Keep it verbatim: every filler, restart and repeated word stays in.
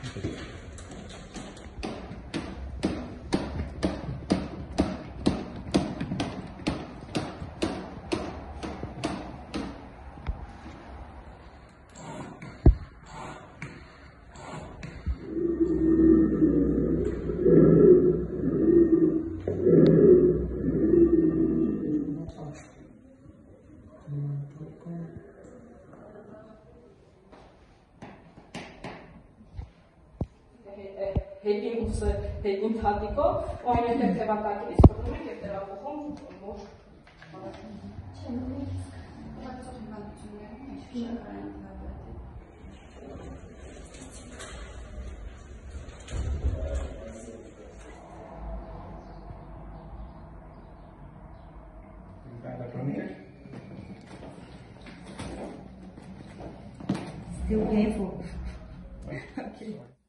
Հետին ուսը, հետին թատիկո, ու այն այդեղ թևակակից կրնում եք և տեղափոխում մոր Still painful. Okay.